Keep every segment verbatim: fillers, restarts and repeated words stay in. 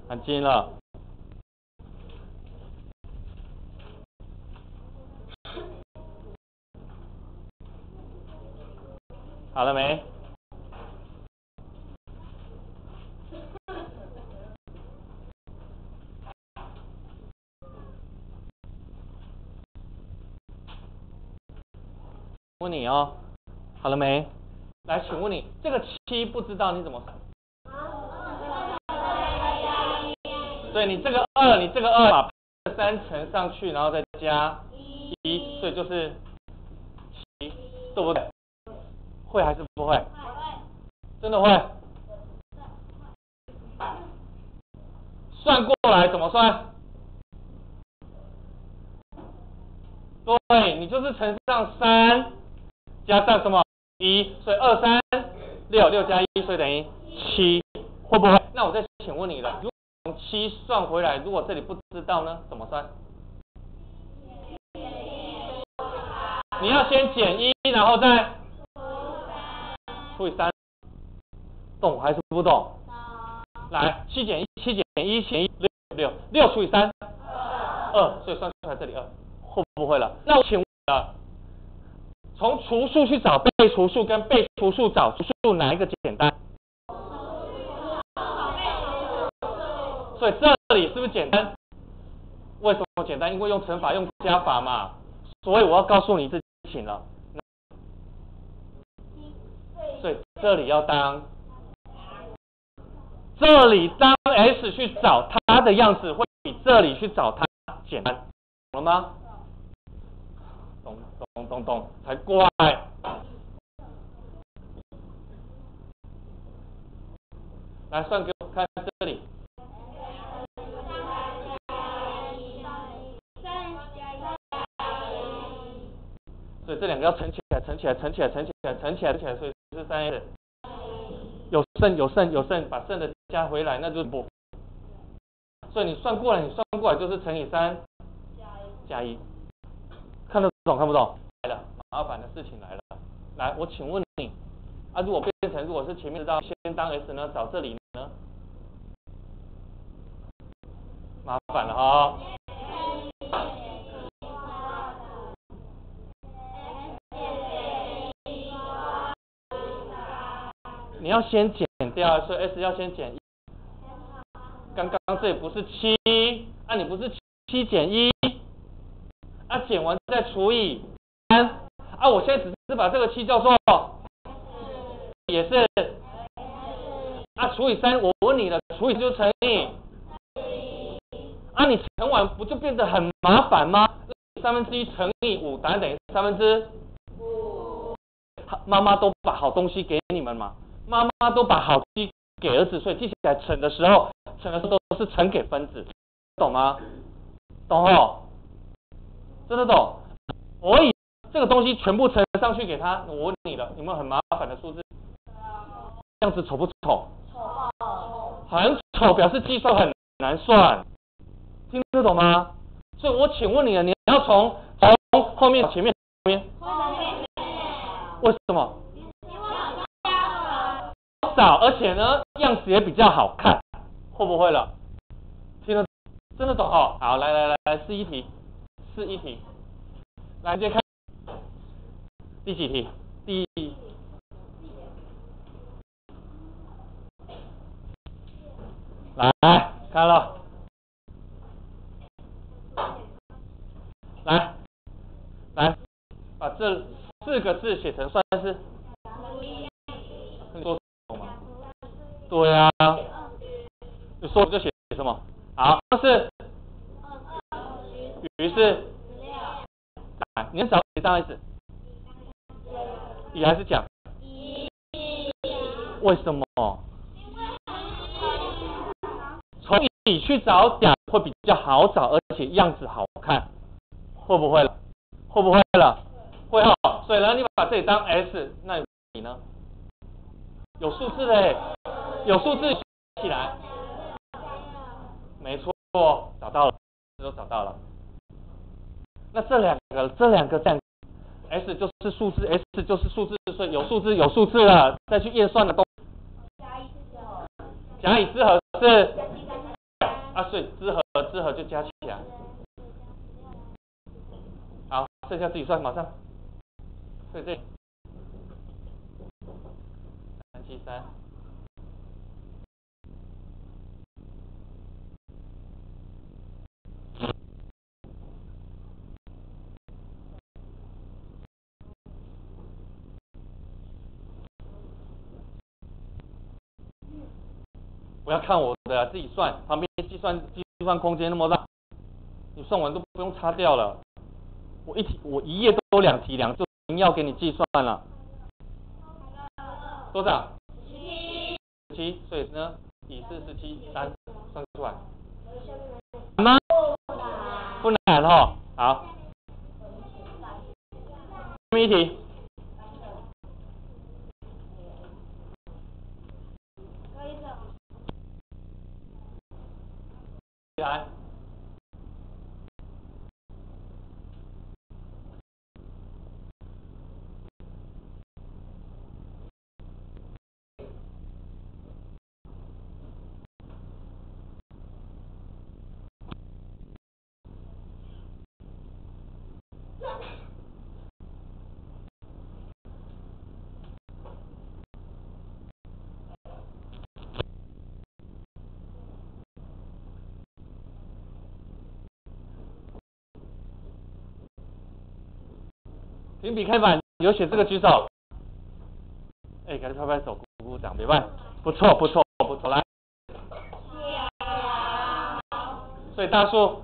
很近了。好了没？问你哦，好了没？来，请问你这个七不知道你怎么算？对，你这个二，你这个二把三乘上去，然后再加一，所以就是七，对不对？会还是不会？真的会。算过来怎么算？对，你就是乘上三加上什么一，所以二三六，六加一，所以等于七，会不会？那我再请问你了，如果从七算回来，如果这里不知道呢，怎么算？你要先减一，然后再除以三，懂还是不懂？来，七减一，七减一，减一六六，六除以三二，所以算出来这里二，会不会了？那我请问了，从除数去找被除数，跟被除数找除数，哪一个简单？所以这里是不是简单？为什么简单？因为用乘法用加法嘛。所以我要告诉你这事情了。所以这里要当，这里当 S 去找它的样子，会比这里去找它简单，懂了吗？懂懂懂懂，才怪。来算给我看这里。所以这两个要乘起来，乘起来，乘起来，乘起来，乘起来，乘起来，所以是三 S。有剩有剩有剩，把剩的加回来，那就是不。所以你算过来，你算过来就是乘以三加一。看得懂看不懂？来了，麻烦的事情来了。来，我请问你，啊，如果变成如果是前面知道先当 S 呢，找这里呢？麻烦了哈。你要先减掉，所以 S 要先减一。刚刚这里不是七，啊，你不是七减一，啊，减完再除以三，啊，我现在只是把这个七叫做，也是，啊，除以三，我问你了，除以就乘以，啊，你乘完不就变得很麻烦吗？三分之一乘以五，答案等于三分之五。妈妈都把好东西给你们嘛。妈妈都把好东西给儿子，所以记起来乘的时候，乘的时候都是乘给分子，懂吗？懂哦？真的懂？我以这个东西全部乘上去给他，我问你了，有没有很麻烦的数字？这样子丑不丑？丑。很丑，表示计算很难算，听得懂吗？所以我请问你了，你要从从后面前面后面，为什么？少，而且呢，样子也比较好看，会不会了？听得真的懂哦？好，来来来来，试一题，试一题，来接看第几题？第来看了，来来，把这四个字写成算式。你说对啊，你说就写什么？好，是，于是，来，你要找谁当 S？ 乙还是甲？为什么？从乙去找甲会比较好找，而且样子好看，会不会了？会不会了？会哦。所以呢，你把这里当 S， 那你呢？有数字的，有数字起来，没错，找到了，都找到了。那这两个，这两个这样 ，S 就是数字 ，S 就是数字，所以有数字有数字了，再去验算的东西。甲乙之和是所以之和之和就加起来。好，剩下自己算，马上。所以这三七三。不要看我的、啊，自己算。旁边计算计算空间那么大，你算完都不用擦掉了。我一题我一页都两题，两就要给你计算了。多少？七。七，所以呢，以四十七三算出来。吗？不难哈。好。下面一题。来。评比开板，有写这个举手。哎，给他拍拍手，鼓鼓掌，别办，不错不错不错，来。所以大数。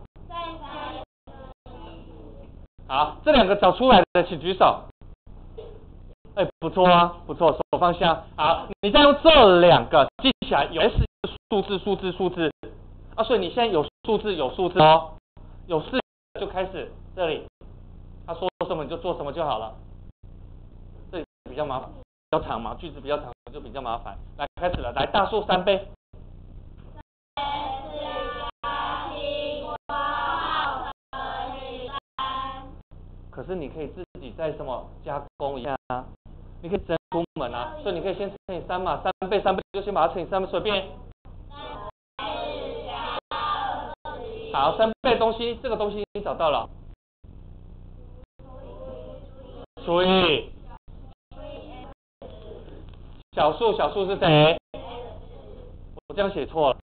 好，这两个找出来的请举手。哎，不错啊，不错，手放下。好，你再用这两个记起来，有 S 数字数字数字啊，所以你现在有数字有数字哦，有四就开始这里。他说什么你就做什么就好了，这里比较麻烦，比较长嘛，句子比较长就比较麻烦。来，开始了，来大数三倍。可是你可以自己再什么加工一下啊，你可以整出门啊，所以你可以先乘以三嘛，三倍三倍就先把它乘以三倍，随便。好，三倍东西，这个东西你找到了。除以小数，小数是谁？我这样写错了。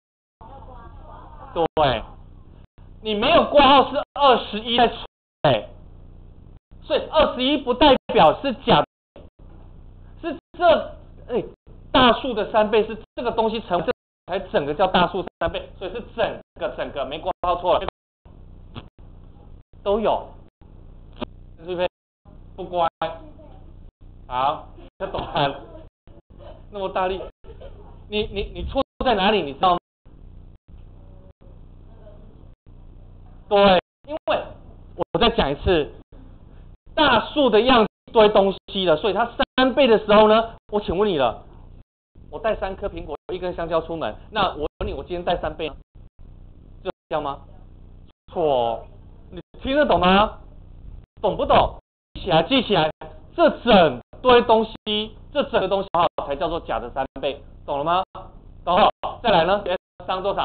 对，你没有括号是二十一在除，所以二十一不代表是假，是这哎大数的三倍是这个东西乘这才整个叫大数三倍，所以是整个整个没括号错了，都有，是不是？不乖。好，这懂了，那么大力，你你你错在哪里？你知道吗？对，因为我再讲一次，大数的样子一堆东西了，所以它三倍的时候呢，我请问你了，我带三颗苹果，一根香蕉出门，那我问你，我今天带三倍呢，就这样吗？错，你听得懂吗？懂不懂？记起来，记起来，这整堆东西，这整个东西才叫做假的三倍，懂了吗？懂了，再来呢？商多少？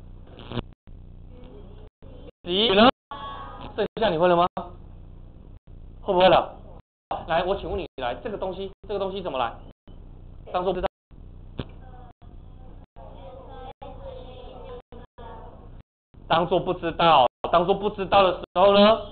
几呢？剩下你会了吗？会不会了？来，我请问你，来这个东西，这个东西怎么来？当做不知道。当做不知道，当做不知道的时候呢？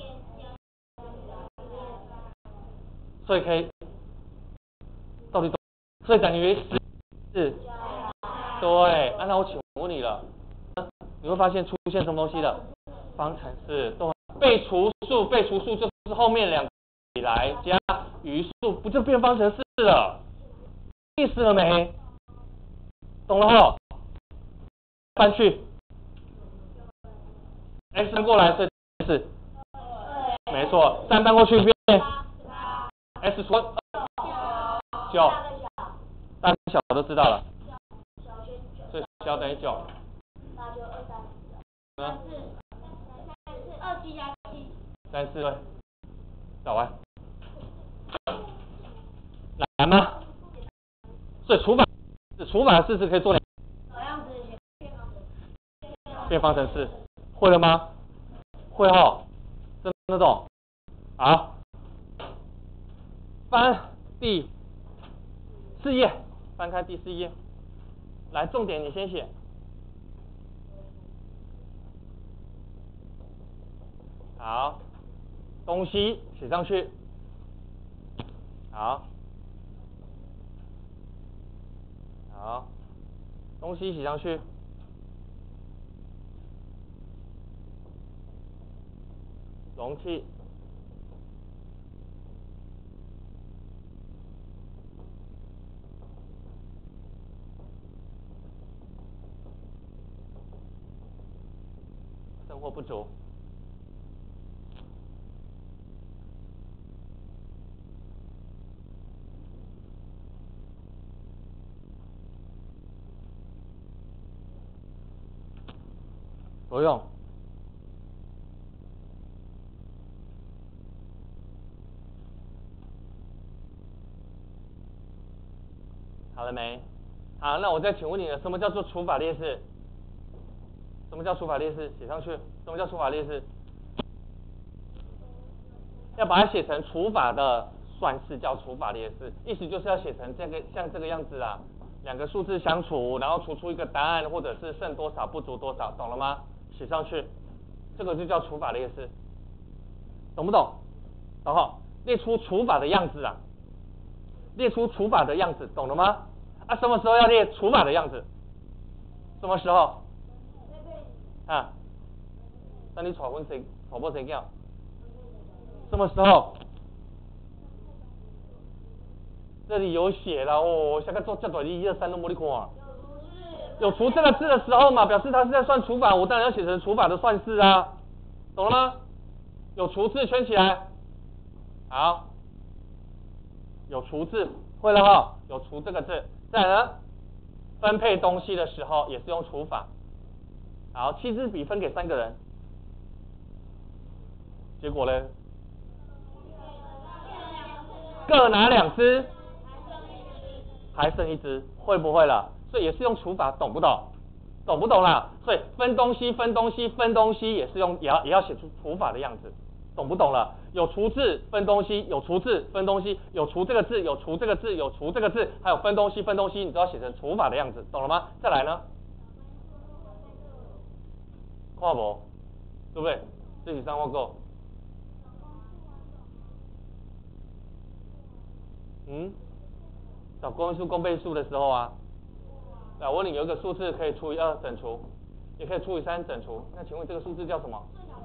所以可以，到底，所以等于十是，对，啊，那我请问你了，你会发现出现什么东西了？方程式，对，被除数，被除数就是后面两个起来加余数，不就变方程式了？意思了没？懂了吼？搬去 ，x 搬过来，所以是，没错，三搬过去变 x 除九，大跟小都知道了，所以小等于九，那就二三四，三四，二七加七，三四对，找完，难吗？所以除法，除法的式子可以做两， 变方程式，会了吗？会哦，真的懂。好，翻第四页，翻开第四页，来，重点你先写。好，东西写上去。好，好，东西写上去。容器。生活不足。不用。好了没？好，那我再请问你了，什么叫做除法列式？什么叫除法列式？写上去。什么叫除法列式？要把它写成除法的算式叫除法列式，意思就是要写成这个像这个样子啊，两个数字相除，然后除出一个答案，或者是剩多少不足多少，懂了吗？写上去，这个就叫除法列式，懂不懂？然后列出除法的样子啊，列出除法的样子，懂了吗？啊，什么时候要列除法的样子？什么时候？啊？那你闯婚谁闯破谁叫？什么时候？这里有写了哦，下个做这短一、二、三都没你看。有除这个字的时候嘛，表示它是在算除法，我当然要写成除法的算式啊，懂了吗？有除字圈起来。好，有除字，会了哈，有除这个字。再来呢，分配东西的时候也是用除法。好，七支笔分给三个人，结果呢？各拿两支，还剩一支，会不会了？所以也是用除法，懂不懂？懂不懂啦？所以分东西、分东西、分东西也是用，也要也要写出除法的样子，懂不懂了？有除字分东西，有除字分东西，有除这个字，有除这个字，有除这个字，还有分东西分东西，你都要写成除法的样子，懂了吗？再来呢？看无，对不对？这是三万个。嗯，找公数公倍数的时候啊，我问你有一个数字可以除以二整除，也可以除以三整除，那请问这个数字叫什么？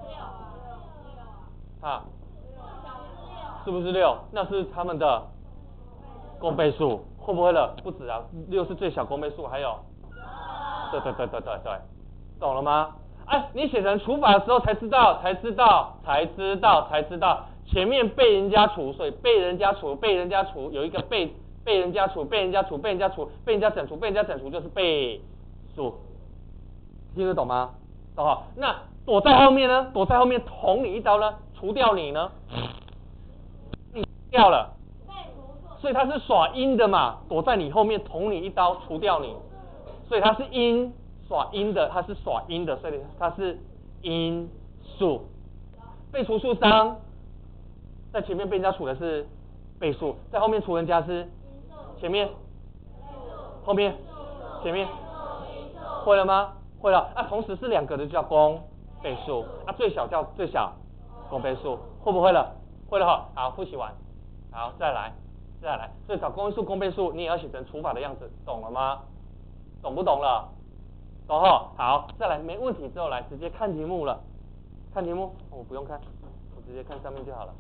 啊？是不是六？那是他们的公倍数，会不会了？不止啊，六是最小公倍数，还有，对对对对对对，懂了吗？哎，你写成除法的时候才知道，才知道，才知道，才知道，前面被人家除，所以被人家除，被人家除，有一个被被人家除，被人家除，被人家除，被人家整除，被人家整除就是倍数，听得懂吗？懂好，那躲在后面呢？躲在后面捅你一刀呢？除掉你呢？你掉了，所以他是耍阴的嘛，躲在你后面捅你一刀，除掉你，所以他是阴。耍阴的，它是耍阴的，所以它是阴数。被除数商在前面被人家除的是倍数，在后面除人家是前面，后面，前面，会了吗？会了。啊，同时是两个的就叫公倍数，啊，最小叫最小公倍数，会不会了？会了哈。好，复习完，好，再来，再来。所以找公倍数、公倍数，你也要写成除法的样子，懂了吗？懂不懂了？懂后，好，再来没问题之后来直接看题目了，看题目我不用看，我直接看上面就好了。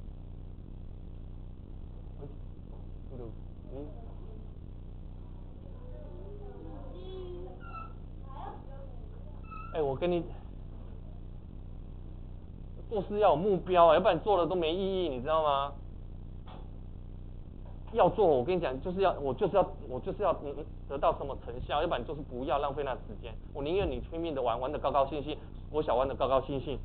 嗯，哎，我跟你做事要有目标啊，要不然做了都没意义，你知道吗？要做，我跟你讲，就是要我就是要我就是要得到什么成效，要不然就是不要浪费那时间。我宁愿你拼命的玩，玩的高高兴兴，我想玩的高高兴兴。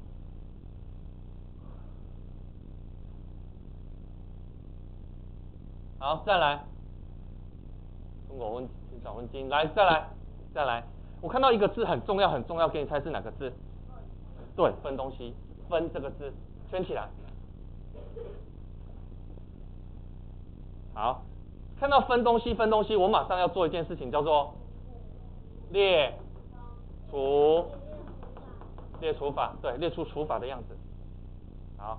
好，再来，中国问找问经，来再来再来， 我看到一个字很重要很重要，给你猜是哪个字？对，分东西，分这个字圈起来。好，看到分东西分东西，我马上要做一件事情，叫做列除列除法，对，列出除法的样子。好，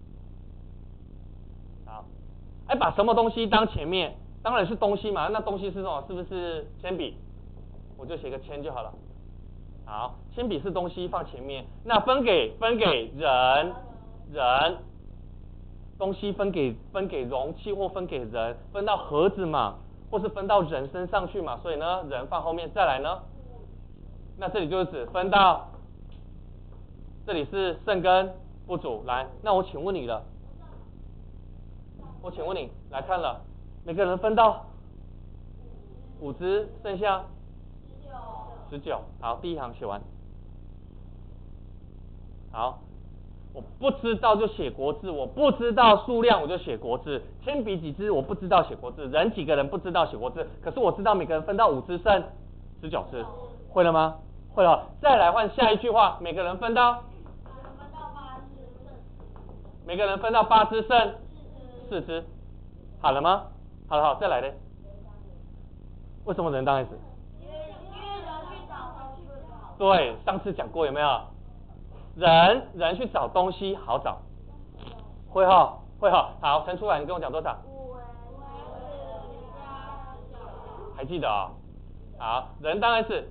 好，哎，把什么东西当前面？当然是东西嘛，那东西是什么？是不是铅笔？我就写个铅就好了。好，铅笔是东西放前面，那分给分给人人，东西分给分给容器或分给人，分到盒子嘛，或是分到人身上去嘛，所以呢，人放后面，再来呢，那这里就是指分到，这里是剩跟不足，来，那我请问你了，我请问你来看了，每个人分到五只，剩下十九，好，第一行写完。好，我不知道就写国字，我不知道数量我就写国字，铅笔几支我不知道写国字，人几个人不知道写国字，可是我知道每个人分到五支剩十九支，会了吗？会了，再来换下一句话，每个人分到每个人分到八支剩四支，好了吗？好了好，再来嘞。为什么人当 S？ 对，上次讲过有没有？人人去找东西好找，会哈会哈，好，乘出来，你跟我讲多少？还记得啊、哦？好，人当 S。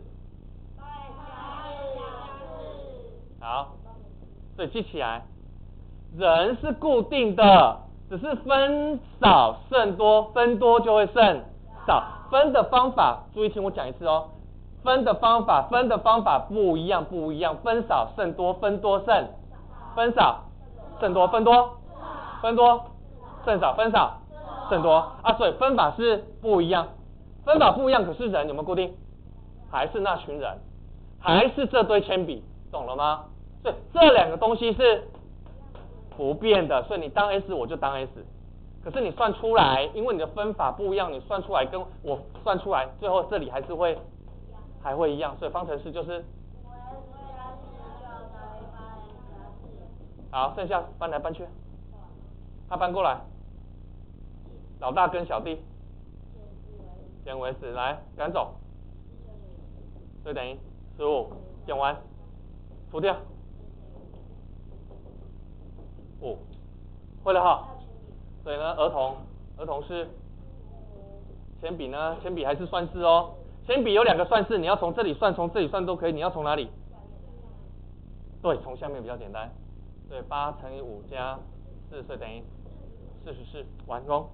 好，所以记起来，人是固定的，只是分少剩多，分多就会剩少。分的方法，注意听我讲一次哦。分的方法，分的方法不一样，不一样。分少剩多，分多剩，分少剩多，分多，分多剩少，分少剩多啊。所以分法是不一样，分法不一样，可是人有没有固定？还是那群人，还是这堆铅笔，懂了吗？所以这两个东西是不变的，所以你当 S 我就当 S。可是你算出来，因为你的分法不一样，你算出来跟我算出来，最后这里还是会还会一样，所以方程式就是好，剩下搬来搬去，他搬过来，老大跟小弟减为十，来赶走，所以等于十五减完除掉五，会了哈。所以呢，儿童儿童是铅笔呢，铅笔还是算式哦。铅笔有两个算式，你要从这里算，从这里算都可以。你要从哪里？对，从下面比较简单。对，八乘以五加四，所以等于四十四，完工。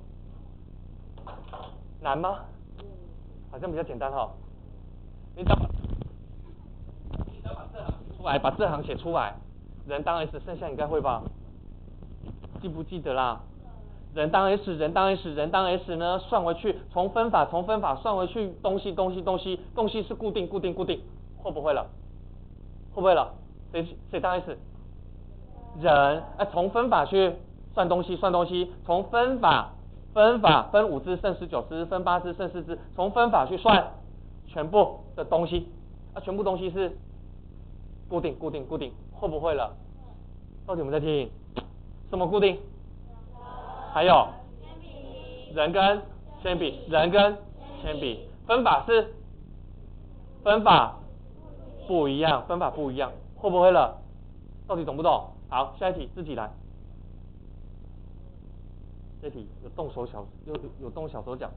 难吗？好像比较简单哈、哦。你只要把你只要把这行写出来，把这行写出来，人当 S， 剩下应该会吧？记不记得啦？人当 S， 人当 S， 人当 S 呢，算回去，从分法从分法算回去，东西东西东西东西是固定固定固定，会不会了？会不会了？谁谁当 S？ 人，哎，从分法去算东西算东西，从分法分法分五支剩十九支，分八支剩四支，从分法去算全部的东西，啊，全部东西是固定固定固定，会不会了？到底我们在听什么固定？还有人跟铅笔，人跟铅笔，分法是分法不一样，分法不一样，会不会了？到底懂不懂？好，下一题自己来。这题有动手小有有动小手脚。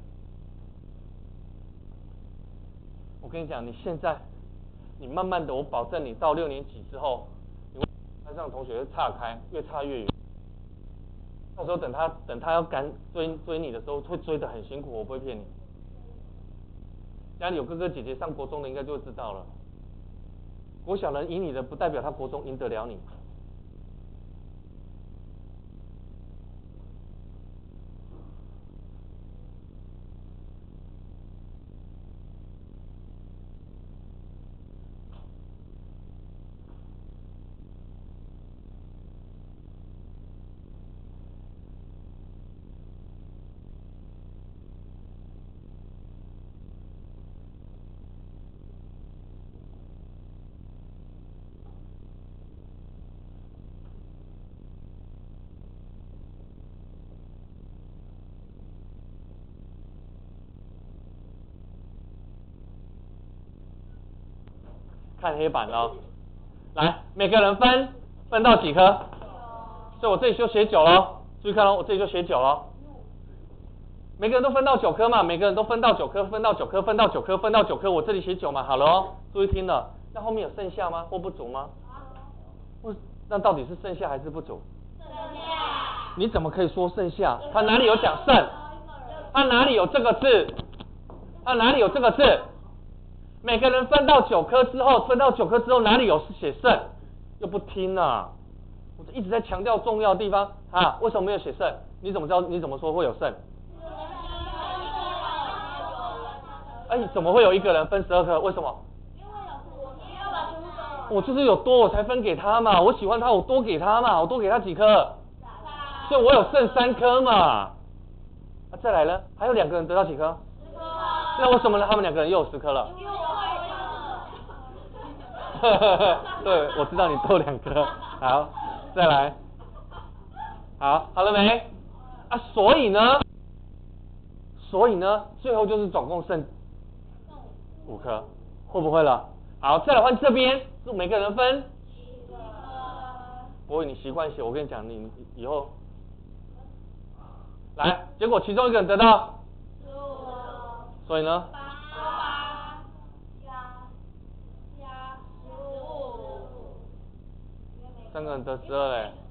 我跟你讲，你现在你慢慢的，我保证你到六年级之后，你班上的同学会岔开，越差越远。到时候等他等他要赶追追你的时候，会追得很辛苦，我不会骗你。家里有哥哥姐姐上国中的，应该就会知道了。国小能赢你的，不代表他国中赢得了你。 看黑板咯。来，每个人分分到几颗？所以我这里就写九咯。注意看咯，我这里就写九咯。每个人都分到九颗嘛，每个人都分到九颗，分到九颗，分到九颗，分到九颗，我这里写九嘛，好了哦，注意听了。那后面有剩下吗？或不足吗？不，那到底是剩下还是不足？剩下。你怎么可以说剩下？他哪里有讲剩？他哪里有这个字？他哪里有这个字？每个人分到九颗之后，分到九颗之后哪里有写剩？又不听啊！我一直在强调重要的地方啊，为什么没有写剩？你怎么知道？你怎么说会有剩？哎，怎么会有一个人分十二颗？为什么？我就是有多我才分给他嘛，我喜欢他，我多给他嘛，我多给他几颗，所以我有剩三颗嘛。啊，再来呢，还有两个人得到几颗？那为什么呢？他们两个人又有十颗了？对，我知道你多两颗。好，再来。好，好了没？啊，所以呢，所以呢，最后就是总共剩五颗，会不会了？好，再来换这边，每个人分。不会，你习惯写，我跟你讲，你以后来，结果其中一个人得到，所以呢，三个人得十二嘞，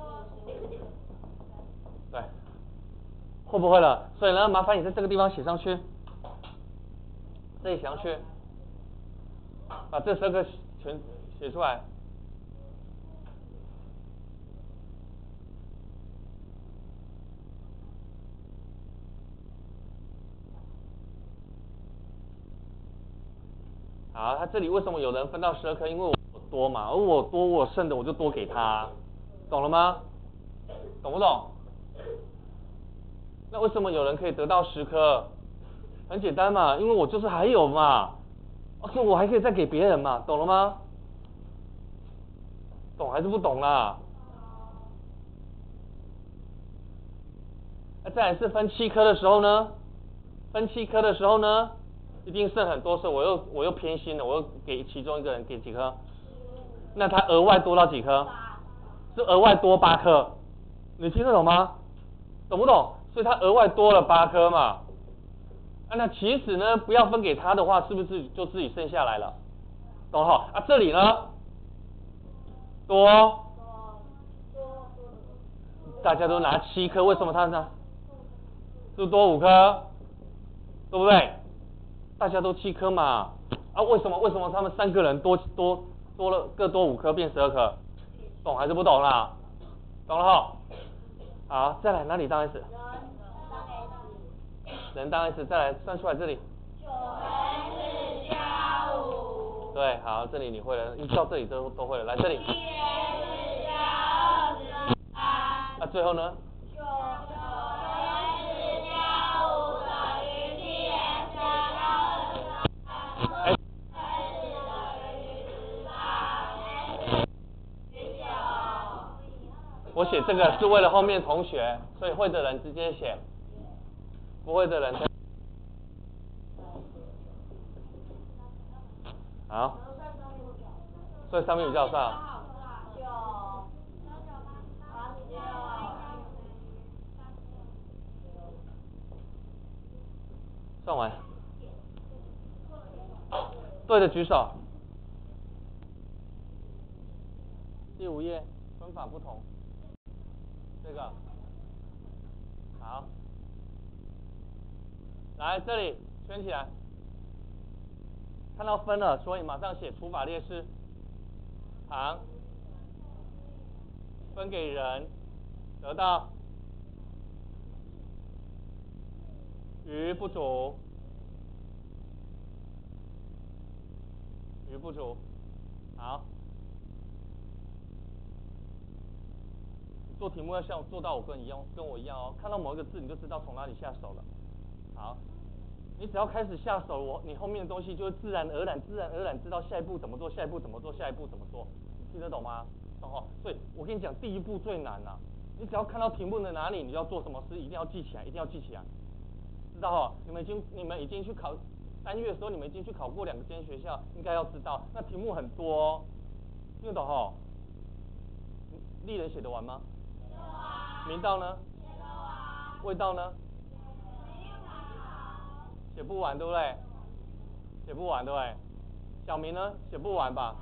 对，会不会了？所以呢，麻烦你在这个地方写上去，这里写上去，把这十二个全写出来。好，他这里为什么有人分到十二颗？因为我多嘛，而我多我剩的我就多给他，懂了吗？懂不懂？那为什么有人可以得到十颗？很简单嘛，因为我就是还有嘛，所以我还可以再给别人嘛，懂了吗？懂还是不懂啦？那再来是分七颗的时候呢？分七颗的时候呢？一定剩很多，所以我又我又偏心了，我又给其中一个人给几颗，那他额外多到几颗？是额外多八颗，你听得懂吗？懂不懂？所以他额外多了八颗嘛。啊，那其实呢，不要分给他的话，是不是就自己剩下来了？懂了哈？啊，这里呢，多，大家都拿七颗，为什么他呢？是多五颗，对不对？大家都七颗嘛，啊，为什么为什么他们三个人多多多了各多五颗变十二颗？懂还是不懂啦？懂了哈？好，再来哪里当 S？ 人当 S， 再来算出来这里。九 S 加五。对，好，这里你会了，一到这里都都会了，来这里。七 S 加二十八。啊，最后呢？九 S 加五等于七 S 加二十八。哎。我写这个是为了后面同学，所以会的人直接写，不会的人。好，所以上面比较少。算完。对的举手。第五页分法不同。这个。好。来这里圈起来。看到分了，所以马上写除法列式。旁分给人，得到余不足，余不足。好，做题目要像做到我跟一样，跟我一样哦。看到某一个字，你就知道从哪里下手了。好。你只要开始下手，我你后面的东西就会自然而然、自然而然知道下一步怎么做，下一步怎么做，下一步怎么做，你听得懂吗？懂哦。所以我跟你讲，第一步最难啊。你只要看到题目的哪里，你要做什么事，一定要记起来，一定要记起来，知道哦？你们已经你们已经去考三月的时候你们已经去考过两个间学校，应该要知道，那题目很多哦，听得懂吼？丽人写得完吗？写得完。明道呢？写得完。味道呢？没有好。写不完对不对？写不完对不对？小明呢？写不完吧？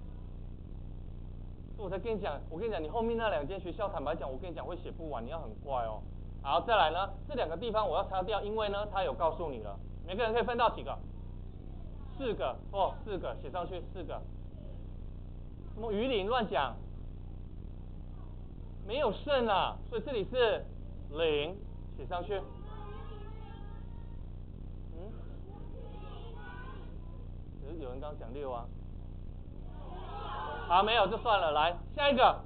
所以我才跟你讲，我跟你讲，你后面那两间学校，坦白讲，我跟你讲会写不完，你要很乖哦。好，再来呢，这两个地方我要擦掉，因为呢，他有告诉你了，每个人可以分到几个？四个哦，四个，写上去四个。什么鱼鳞乱讲？没有剩啊，所以这里是零，写上去。嗯？可是有人刚刚讲六啊。好，没有就算了，来下一个。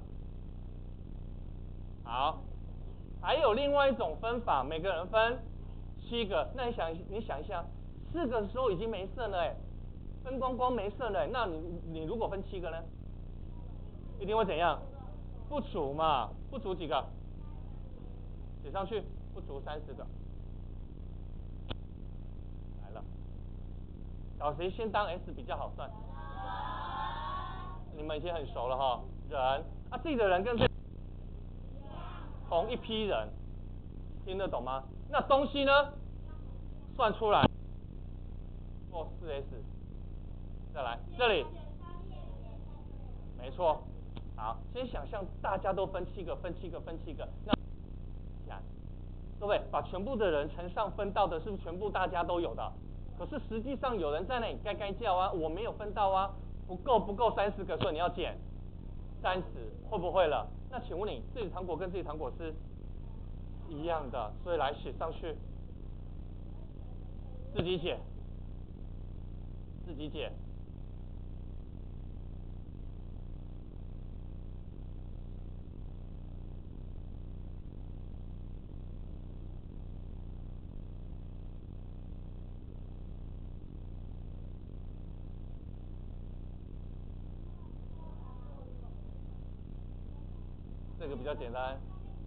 好，还有另外一种分法，每个人分七个。那你想，你想一下，四个的时候已经没剩了，哎，分光光没剩了，那你你如果分七个呢？一定会怎样？不足嘛，不足几个？写上去，不足三十个。来了，找谁先当 S 比较好算？你们已经很熟了哈，人啊，这里的人跟这同一批人，听得懂吗？那东西呢？算出来，哦，四 S， 再来这里，没错。好，先想象大家都分七个，分七个，分七个，那看，各位把全部的人乘上分到的，是不是全部大家都有的？可是实际上有人在那里该该叫啊，我没有分到啊，不够不够三十个，所以你要减三十，会不会了？那请问你自己糖果跟自己糖果是一样的，所以来写上去，自己解，自己解。这个比较简单。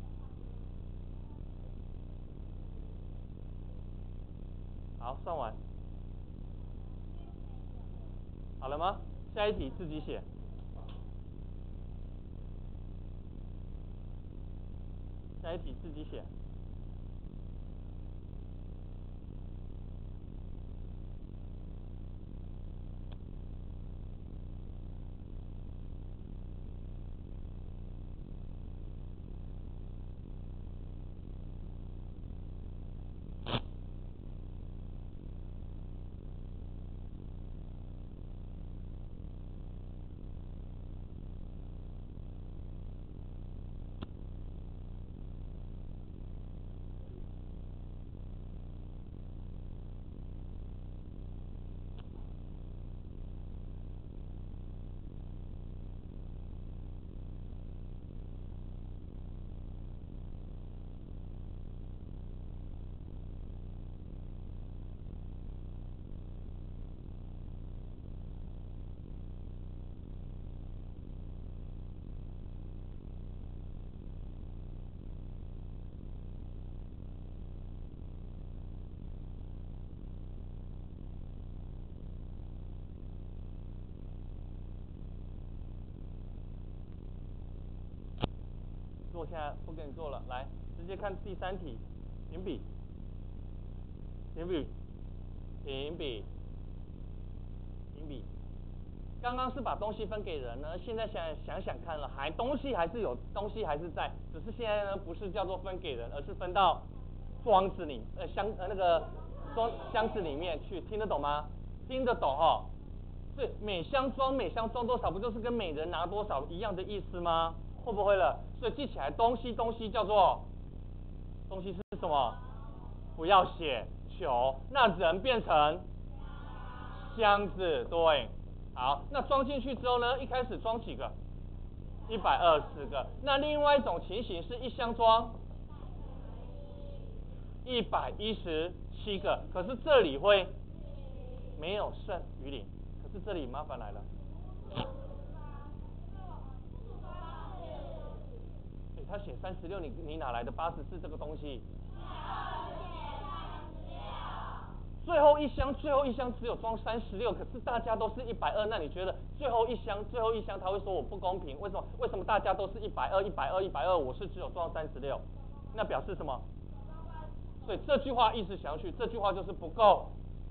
好，算完。好了吗？下一题自己写。下一题自己写。我现在不跟你做了，来直接看第三题，停笔，停笔，停笔，停笔。刚刚是把东西分给人呢，现在想想想看了，还东西还是有东西还是在，只是现在呢不是叫做分给人，而是分到装子里呃箱呃那个装箱子里面去，听得懂吗？听得懂哈？所以每箱装每箱装多少，不就是跟每人拿多少一样的意思吗？会不会了？所以记起来，东西东西叫做东西是什么？不要写球，那人变成箱子，对。好，那装进去之后呢？一开始装几个？一百二十个。那另外一种情形是一箱装一百一十七个，可是这里会没有剩余零，可是这里麻烦来了。欸、他写三十六，你你哪来的八十四这个东西？ 最后一箱，最后一箱只有装三十六，可是大家都是一百二，那你觉得最后一箱，最后一箱他会说我不公平？为什么？为什么大家都是一百二、一百二、一百二，我是只有装三十六？那表示什么？所以这句话意思详去，这句话就是不够，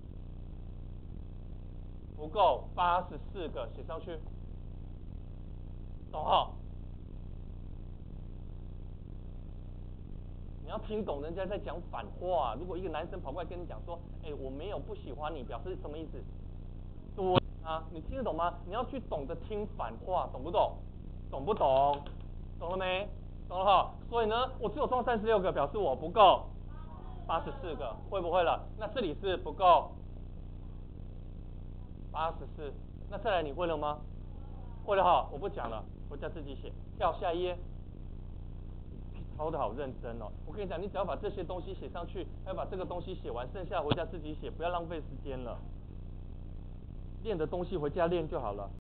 不够八十四个，写上去，懂哈？你要听懂人家在讲反话。如果一个男生跑过来跟你讲说，哎，我没有不喜欢你，表示什么意思？对啊，你听得懂吗？你要去懂得听反话，懂不懂？懂不懂？懂了没？懂了哈。所以呢，我只有装三十六个，表示我不够八十四个，会不会了？那这里是不够八十四，那再来你会了吗？会了哈，我不讲了，回家自己写。跳下一页。抄的好认真哦！我跟你讲，你只要把这些东西写上去，还要把这个东西写完，剩下回家自己写，不要浪费时间了。练的东西回家练就好了。